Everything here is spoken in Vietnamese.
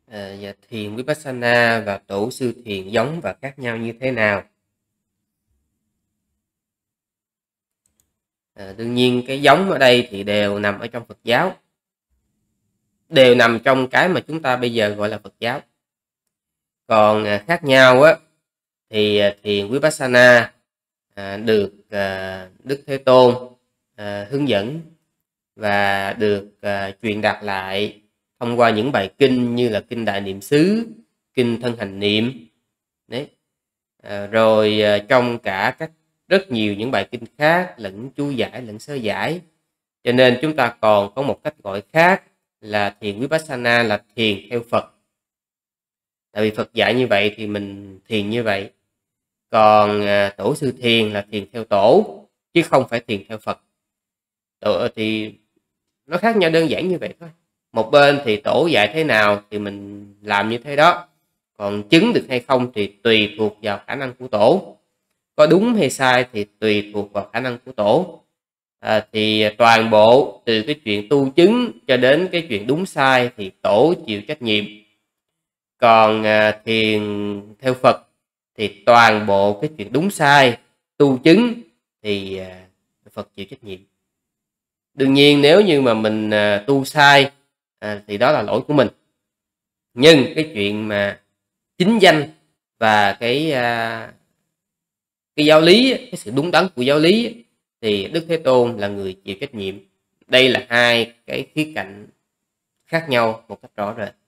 Và thiền Vipassana và tổ sư thiền giống và khác nhau như thế nào? Đương nhiên cái giống ở đây thì đều nằm ở trong Phật giáo, đều nằm trong cái mà chúng ta bây giờ gọi là Phật giáo. Còn khác nhau á thì thiền Vipassana được Đức Thế Tôn hướng dẫn và được truyền đạt lại thông qua những bài kinh như là kinh Đại Niệm xứ, kinh Thân Hành Niệm đấy, rồi trong cả rất nhiều những bài kinh khác, lẫn chú giải lẫn sơ giải. Cho nên chúng ta còn có một cách gọi khác là thiền Vipassana là thiền theo Phật. Tại vì Phật dạy như vậy thì mình thiền như vậy. Còn tổ sư thiền là thiền theo tổ, chứ không phải thiền theo Phật. Thì nó khác nhau đơn giản như vậy thôi. Một bên thì tổ dạy thế nào thì mình làm như thế đó. Còn chứng được hay không thì tùy thuộc vào khả năng của tổ. Có đúng hay sai thì tùy thuộc vào khả năng của tổ. Thì toàn bộ từ cái chuyện tu chứng cho đến cái chuyện đúng sai thì tổ chịu trách nhiệm. Còn thiền theo Phật thì toàn bộ cái chuyện đúng sai, tu chứng thì Phật chịu trách nhiệm. Đương nhiên nếu như mà mình tu sai thì đó là lỗi của mình. Nhưng cái chuyện mà chính danh và cái giáo lý, cái sự đúng đắn của giáo lý thì Đức Thế Tôn là người chịu trách nhiệm. Đây là hai cái khía cạnh khác nhau một cách rõ rệt.